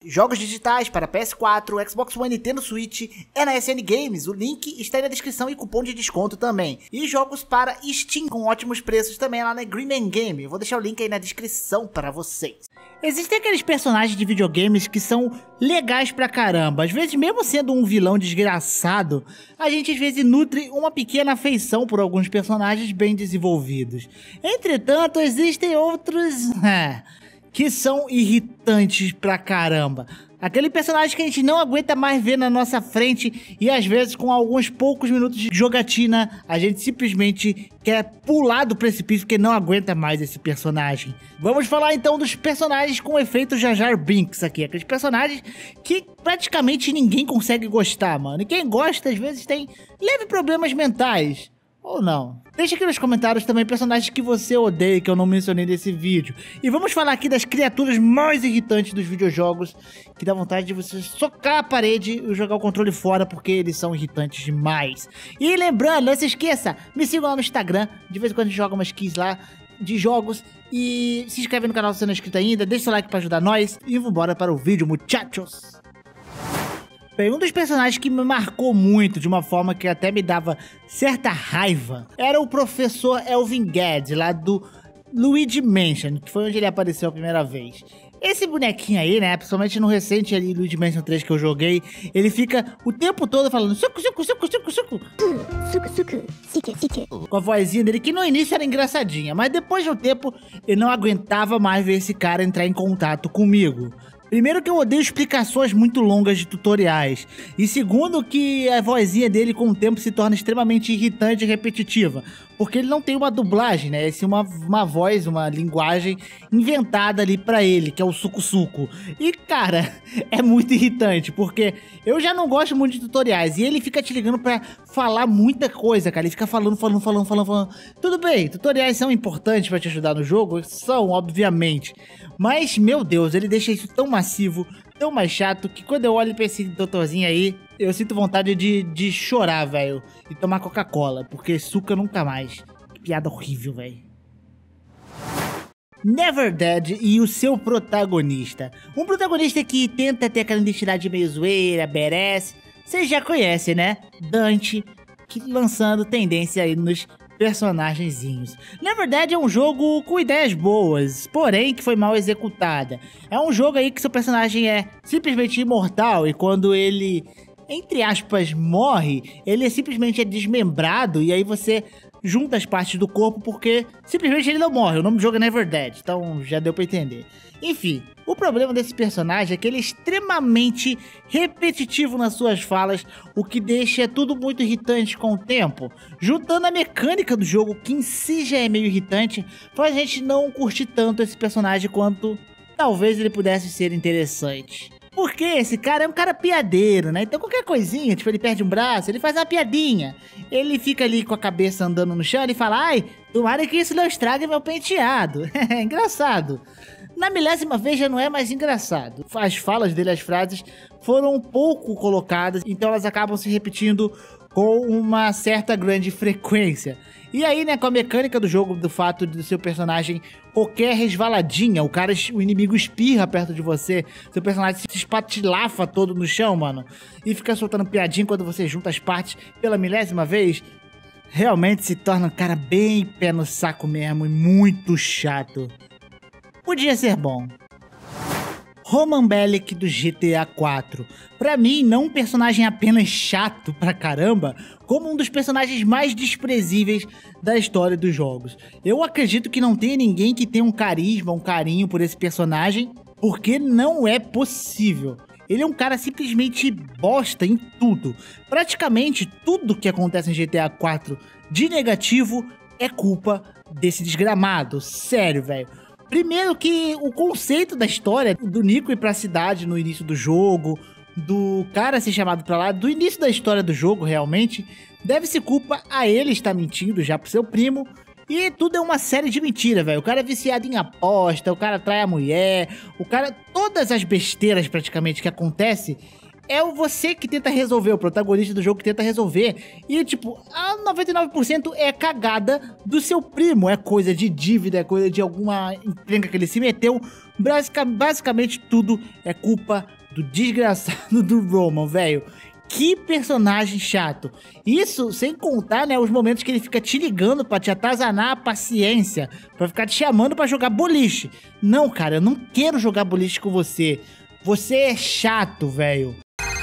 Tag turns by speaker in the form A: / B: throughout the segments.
A: Jogos digitais para PS4, Xbox One e Nintendo Switch é na SN Games, o link está aí na descrição e cupom de desconto também. E jogos para Steam com ótimos preços também lá na Green Man Game, eu vou deixar o link aí na descrição para vocês. Existem aqueles personagens de videogames que são legais pra caramba, às vezes mesmo sendo um vilão desgraçado, a gente às vezes nutre uma pequena afeição por alguns personagens bem desenvolvidos. Entretanto, existem outros... que são irritantes pra caramba. Aquele personagem que a gente não aguenta mais ver na nossa frente e às vezes com alguns poucos minutos de jogatina a gente simplesmente quer pular do precipício porque não aguenta mais esse personagem. Vamos falar então dos personagens com efeito Jar Jar Binks aqui. Aqueles personagens que praticamente ninguém consegue gostar, mano. E quem gosta às vezes tem leves problemas mentais. Ou não. Deixa aqui nos comentários também personagens que você odeia que eu não mencionei nesse vídeo. E vamos falar aqui das criaturas mais irritantes dos videojogos, que dá vontade de você socar a parede e jogar o controle fora porque eles são irritantes demais. E lembrando, não se esqueça, me sigam lá no Instagram, de vez em quando a gente joga umas keys lá de jogos. E se inscreve no canal se não é inscrito ainda, deixa o like pra ajudar nós. E vambora para o vídeo, muchachos! Bem, um dos personagens que me marcou muito, de uma forma que até me dava certa raiva, era o professor Elvin Gadd, lá do Luigi Mansion, que foi onde ele apareceu a primeira vez. Esse bonequinho aí, né, principalmente no recente ali, Luigi Mansion 3 que eu joguei, ele fica o tempo todo falando suco, suco, suco, suco, suco. Suco, suco, sique, sique. Com a vozinha dele, que no início era engraçadinha, mas depois de um tempo, eu não aguentava mais ver esse cara entrar em contato comigo. Primeiro que eu odeio explicações muito longas de tutoriais. E segundo que a vozinha dele com o tempo se torna extremamente irritante e repetitiva. Porque ele não tem uma dublagem, né? Esse é uma voz, uma linguagem inventada ali pra ele, que é o suco-suco. E, cara, é muito irritante, porque eu já não gosto muito de tutoriais. E ele fica te ligando pra falar muita coisa, cara. Ele fica falando. Tudo bem, tutoriais são importantes pra te ajudar no jogo? São, obviamente. Mas, meu Deus, ele deixa isso tão massivo, tão mais chato, que quando eu olho pra esse doutorzinho aí, eu sinto vontade de chorar, velho. E tomar Coca-Cola, porque suco nunca mais. Que piada horrível, velho. Never Dead e o seu protagonista. Um protagonista que tenta ter aquela identidade meio zoeira, badass. Vocês já conhecem, né? Dante, que lançando tendência aí nos personagenzinhos. Never Dead é um jogo com ideias boas, porém que foi mal executada. É um jogo aí que seu personagem é simplesmente imortal e quando ele, entre aspas, morre, ele simplesmente é desmembrado e aí você junta as partes do corpo porque simplesmente ele não morre. O nome do jogo é Never Dead, então já deu pra entender. Enfim, o problema desse personagem é que ele é extremamente repetitivo nas suas falas, o que deixa tudo muito irritante com o tempo. Juntando a mecânica do jogo, que em si já é meio irritante, faz a gente não curtir tanto esse personagem quanto talvez ele pudesse ser interessante. Porque esse cara é um cara piadeiro, né? Então qualquer coisinha, tipo ele perde um braço, ele faz uma piadinha. Ele fica ali com a cabeça andando no chão e fala, ai, tomara que isso não estrague meu penteado. É engraçado. Na milésima vez já não é mais engraçado. As falas dele, as frases, foram um pouco colocadas, então elas acabam se repetindo com uma certa grande frequência. E aí, né, com a mecânica do jogo, do fato de seu personagem, qualquer resvaladinha, o inimigo espirra perto de você, seu personagem se espatilafa todo no chão, mano, e fica soltando piadinha quando você junta as partes pela milésima vez, realmente se torna um cara bem pé no saco mesmo e muito chato. Podia ser bom. Roman Bellic do GTA 4. Pra mim, não um personagem apenas chato pra caramba, como um dos personagens mais desprezíveis da história dos jogos. Eu acredito que não tenha ninguém que tenha um carisma, um carinho por esse personagem, porque não é possível. Ele é um cara simplesmente bosta em tudo. Praticamente tudo que acontece em GTA 4 de negativo é culpa desse desgramado. Sério, velho. Primeiro que o conceito da história do Nico ir pra cidade no início do jogo, do cara ser chamado pra lá, do início da história do jogo realmente, deve-se culpa a ele estar mentindo já pro seu primo. E tudo é uma série de mentiras, velho. O cara é viciado em aposta, o cara trai a mulher, o cara... Todas as besteiras praticamente que acontecem é você que tenta resolver, o protagonista do jogo que tenta resolver. E, tipo, a 99% é cagada do seu primo. É coisa de dívida, é coisa de alguma encrenca que ele se meteu Basicamente tudo é culpa do desgraçado do Roman, velho. Que personagem chato. Isso sem contar, né, os momentos que ele fica te ligando pra te atazanar a paciência, pra ficar te chamando pra jogar boliche. Não, cara, eu não quero jogar boliche com você. Você é chato, velho.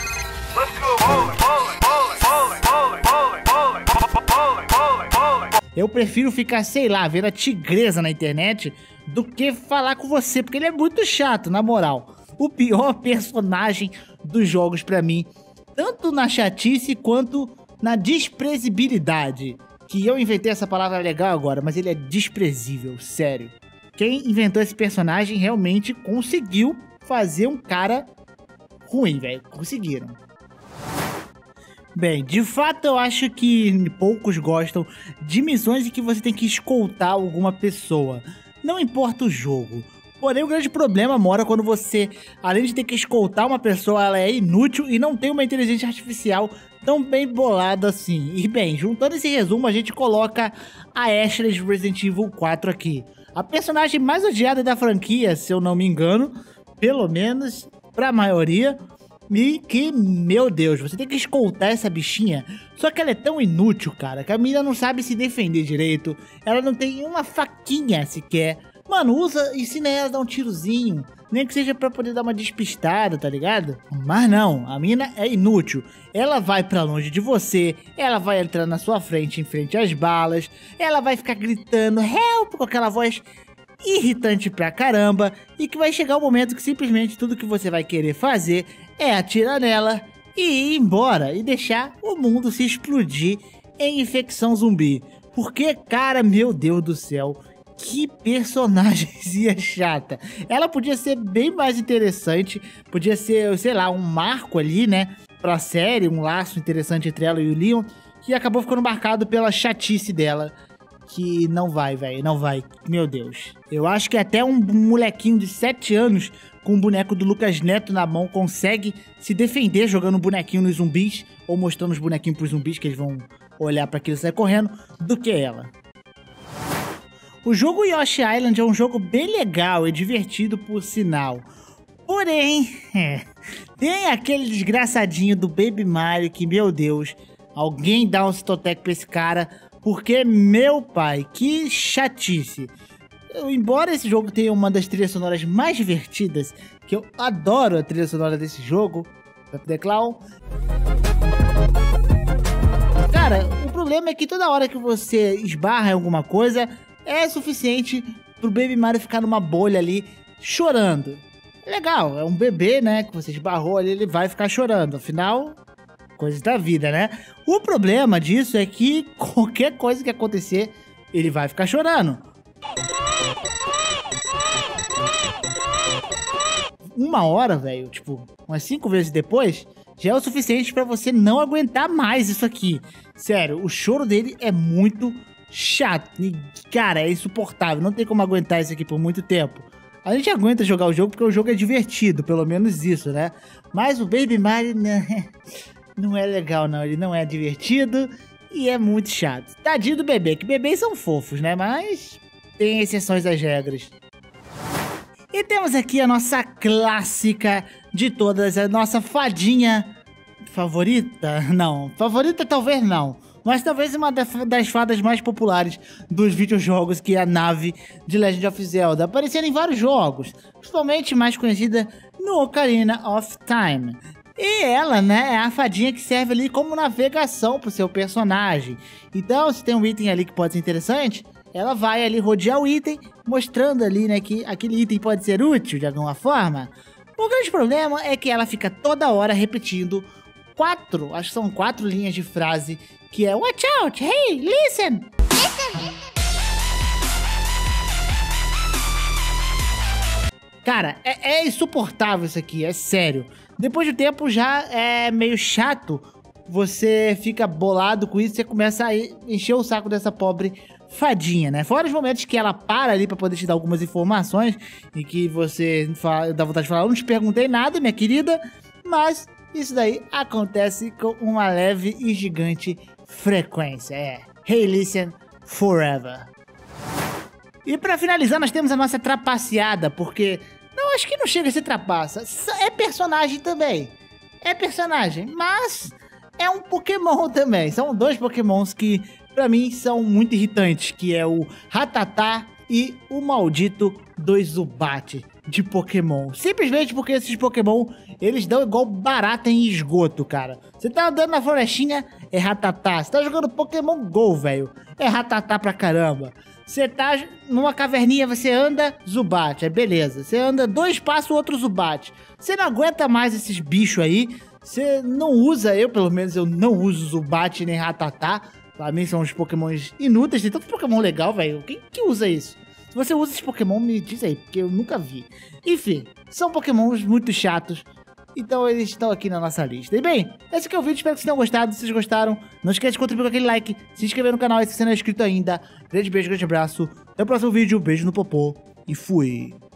A: Eu prefiro ficar, sei lá, vendo a tigresa na internet do que falar com você, porque ele é muito chato, na moral. O pior personagem dos jogos pra mim, tanto na chatice quanto na desprezíbilidade. Que eu inventei essa palavra legal agora, mas ele é desprezível, sério. Quem inventou esse personagem realmente conseguiu fazer um cara ruim, velho. Conseguiram. Bem, de fato eu acho que poucos gostam de missões em que você tem que escoltar alguma pessoa. Não importa o jogo. Porém, o grande problema mora quando você, além de ter que escoltar uma pessoa, ela é inútil e não tem uma inteligência artificial tão bem bolada assim. E bem, juntando esse resumo, a gente coloca a Ashley de Resident Evil 4 aqui. A personagem mais odiada da franquia, se eu não me engano, pelo menos pra maioria. E que, meu Deus, você tem que escoltar essa bichinha. Só que ela é tão inútil, cara, que a menina não sabe se defender direito. Ela não tem uma faquinha sequer. Mano, ensina ela a dar um tirozinho. Nem que seja pra poder dar uma despistada, tá ligado? Mas não, a mina é inútil. Ela vai pra longe de você, ela vai entrar na sua frente, em frente às balas. Ela vai ficar gritando help com aquela voz irritante pra caramba. E que vai chegar o momento que simplesmente tudo que você vai querer fazer é atirar nela e ir embora. E deixar o mundo se explodir em infecção zumbi. Porque, cara, meu Deus do céu... Que personagemzinha chata. Ela podia ser bem mais interessante. Podia ser, sei lá, um marco ali, né? Pra série, um laço interessante entre ela e o Leon. Que acabou ficando marcado pela chatice dela. Que não vai, velho. Não vai. Meu Deus. Eu acho que até um molequinho de 7 anos com o boneco do Lucas Neto na mão consegue se defender jogando um bonequinho nos zumbis. Ou mostrando os bonequinhos pros zumbis que eles vão olhar pra aquilo e sair correndo. Do que ela. O jogo Yoshi Island é um jogo bem legal e divertido por sinal. Porém, tem aquele desgraçadinho do Baby Mario que, meu Deus, alguém dá um citotec pra esse cara, porque, meu pai, que chatice. Embora esse jogo tenha uma das trilhas sonoras mais divertidas, que eu adoro a trilha sonora desse jogo, The Clown. Cara, o problema é que toda hora que você esbarra em alguma coisa... é suficiente pro Baby Mario ficar numa bolha ali, chorando. Legal, é um bebê, né, que você esbarrou ali, ele vai ficar chorando. Afinal, coisas da vida, né? O problema disso é que qualquer coisa que acontecer, ele vai ficar chorando. Uma hora, velho, tipo, umas 5 vezes depois, já é o suficiente pra você não aguentar mais isso aqui. Sério, o choro dele é muito chato, cara, é insuportável, não tem como aguentar isso aqui por muito tempo. A gente aguenta jogar o jogo porque o jogo é divertido, pelo menos isso, né? Mas o Baby Mario não é legal não, ele não é divertido e é muito chato. Tadinho do bebê, que bebês são fofos, né? Mas tem exceções às regras. E temos aqui a nossa clássica de todas, a nossa fadinha favorita? Não, favorita talvez não. Mas talvez uma das fadas mais populares dos videojogos, que é a nave de Legend of Zelda, aparecendo em vários jogos, principalmente mais conhecida no Ocarina of Time. E ela, né, é a fadinha que serve ali como navegação pro seu personagem. Então, se tem um item ali que pode ser interessante, ela vai ali rodear o item, mostrando ali, né, que aquele item pode ser útil de alguma forma. O grande problema é que ela fica toda hora repetindo acho que são 4 linhas de frase, que é watch out, hey, listen. Cara, é insuportável isso aqui, é sério. Depois do tempo já é meio chato, você fica bolado com isso, você começa a encher o saco dessa pobre fadinha, né? Fora os momentos que ela para ali pra poder te dar algumas informações e que você dá vontade de falar, eu não te perguntei nada, minha querida, mas... isso daí acontece com uma leve e gigante frequência. Hey, listen forever. E pra finalizar, nós temos a nossa trapaceada, porque acho que não chega a ser trapaça. É personagem também. É personagem, mas é um Pokémon também. São dois Pokémons que, pra mim, são muito irritantes, que é o Rattata e o maldito do Zubat de Pokémon. Simplesmente porque esses Pokémon, eles dão igual barata em esgoto, cara. Você tá andando na florestinha, é Rattata. Você tá jogando Pokémon GO, velho, é Rattata pra caramba. Você tá numa caverninha, você anda Zubat, beleza. Você anda 2 passos, outro Zubat. Você não aguenta mais esses bichos aí. Você não usa, pelo menos eu não uso Zubat nem Rattata. Pra mim são uns Pokémons inúteis. Tem tanto Pokémon legal, velho. Quem que usa isso? Se você usa esses Pokémon, me diz aí, porque eu nunca vi. Enfim, são Pokémons muito chatos. Então eles estão aqui na nossa lista. E bem, esse aqui é o vídeo, espero que vocês tenham gostado. Se vocês gostaram, não esquece de contribuir com aquele like, se inscrever no canal se você não é inscrito ainda. Grande beijo, grande abraço. Até o próximo vídeo, beijo no popô e fui!